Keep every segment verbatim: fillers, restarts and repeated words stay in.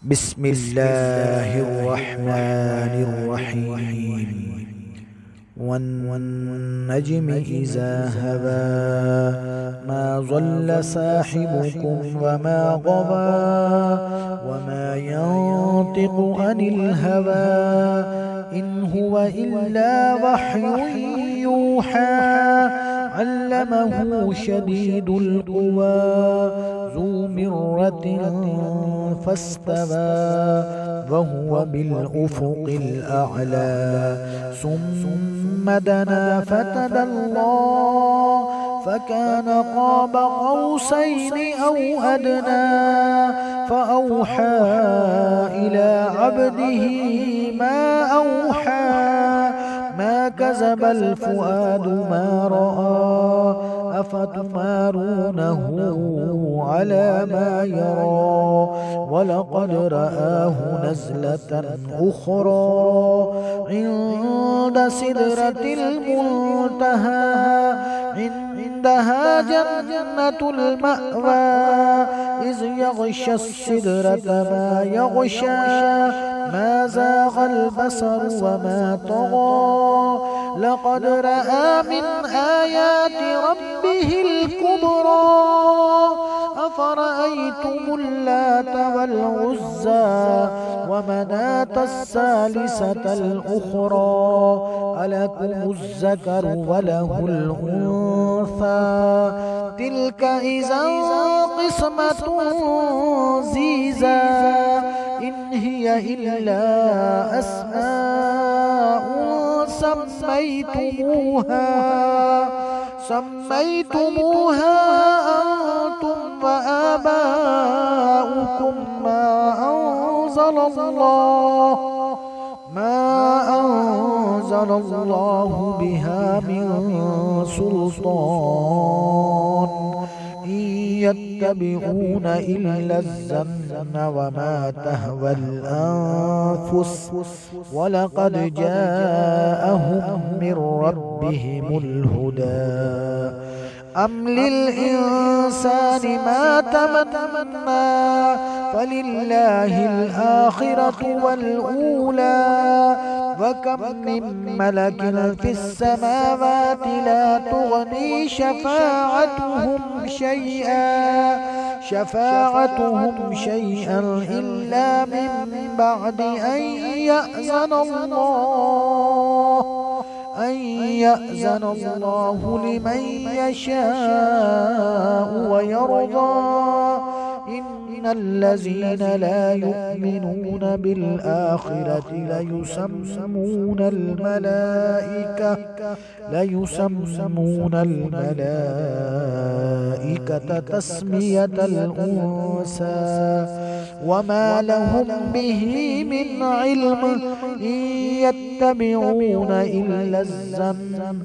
بسم الله الرحمن الرحيم. والنجم إذا هوى ما ضل صاحبكم وما غوى وما ينطق عن الهوى إن هو إلا وحي يوحى علمه شديد القوى ذو مرة فاستوى وهو بالأفق الأعلى ثم دنا فتدلى فكان قاب قوسين أو أدنى فأوحى إلى عبده ما أوحى ما كذب الفؤاد ما رأى أفتمارونه على ما يرى ولقد رآه نزلة أخرى عند سدرة المنتهى عندها جنة المأوى إذ يغشى السدرة ما يغشى ما زاغ البصر وما طغى لقد رأى من آيات ربه الكبرى أفرأيتم اللات والعزى ومناة الثالثة الأخرى ألكم الذكر وله الأنثى تلك إذا قسمة ضيزى إن هي إلا أسماء سميتموها سميتموها أنتم وآباؤكم ما أنزل الله ما أنزل الله بها من سلطان إن يتبعون إلا الظن وما تهوى الأنفس ولقد جاءهم من ربهم الهدى أم للإنسان ما تمنى فلله الآخرة والأولى وكم من ملك في السماوات لا تغني شفاعتهم شيئا شفاعتهم شيئا إلا من بعد أن يأذن الله أن يأذن الله لمن يشاء ويرضى إن الذين لا يؤمنون بالآخرة ليسمون الملائكة ليسمون الملائكة تسمية الأنثى وما لهم به من علم إن يتبعون إلا الظن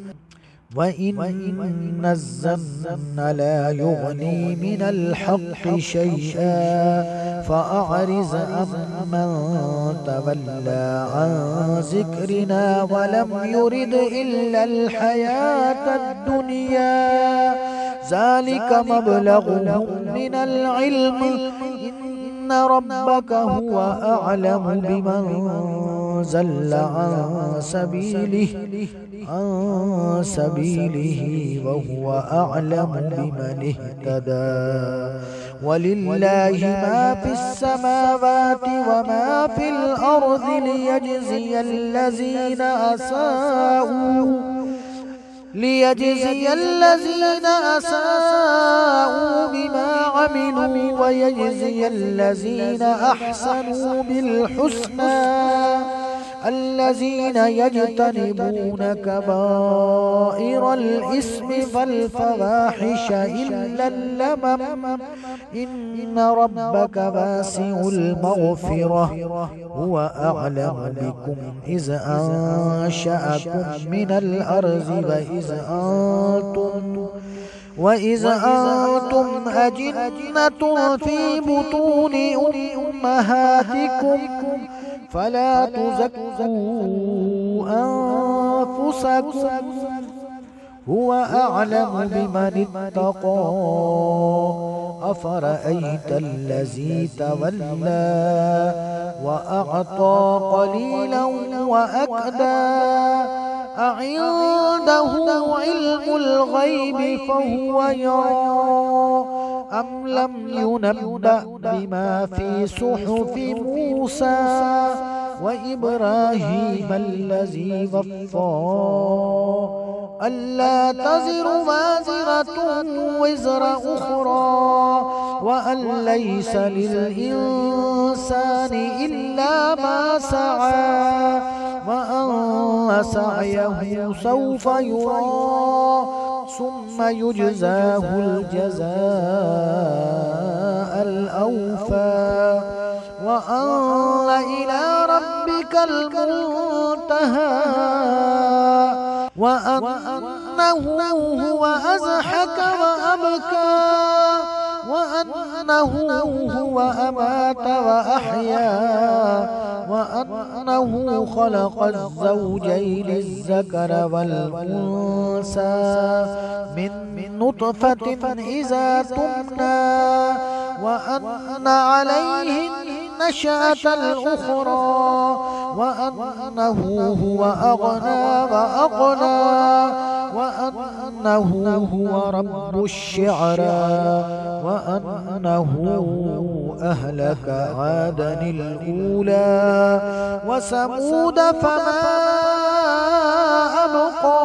وإن الظن لا يغني من الحق شيئا فأعرض عمن تولى عن ذكرنا ولم يرد إلا الحياة الدنيا ذلك مبلغهم من العلم إن ربك هو أعلم بمن زل عن سبيله عن سبيله وهو أعلم بمن اهتدى ولله ما في السماوات وما في الأرض ليجزي الذين أساءوا ليجزي الذين أساءوا بما عملوا ويجزي الذين أحسنوا بالحسنى الذين يجتنبون كبائر الإثم والفواحش إلا اللمم إن ربك واسع المغفرة هو أعلم بكم إذ أنشأكم من الأرض وإذ أنتم وإذ أنتم أجنة في بطون أمهاتكم فلا تزكوا أنفسكم هو أعلم بمن اتقى أفرأيت الذي تولى وأعطى قليلا وأكدى أعنده علم الغيب فهو يرى أم لم ينبأ بما في صحف موسى وإبراهيم الذي وفى ألا تزر وازرة وزر أخرى وأن ليس للإنسان إلا ما سعى وأن سعيه سوف يرى ثم يجزاه الجزاء الأوفى وأن إلى ربك المنتهى وأنه هو أضحك وأبكى وأنه هو أمات وأحيا وأنه خلق الزوجين الذكر والأنثى من نطفة إذا تمنى وأن عليه النشأة الأخرى وأنه هو أغنى وأقنى وأنه هو رب الشعرى وأنه أهلك عادا الأولى وثمود فما أبقى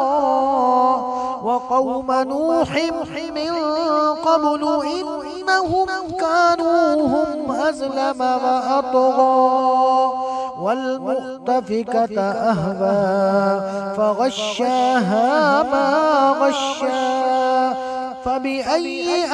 وقوم نوح من قبل إنهم كانوا هم أظلم وأطغى والمؤتفكة أهوى فغشاها ما غشا فبأي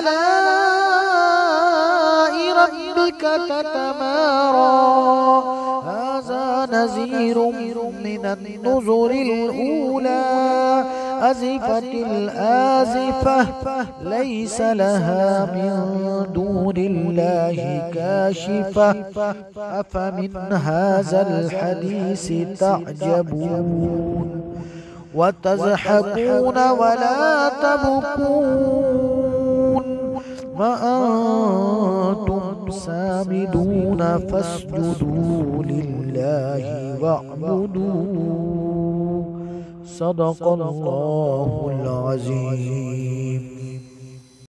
آلاء ربك تتمارى هذا نذير من النذر الأولى أزفت الآزفة ليس لها من دون الله كاشفة أفمن هذا الحديث تعجبون وتضحكون ولا تبكون وأنتم سامدون فاسجدوا لله واعبدوا صدق الله العظيم.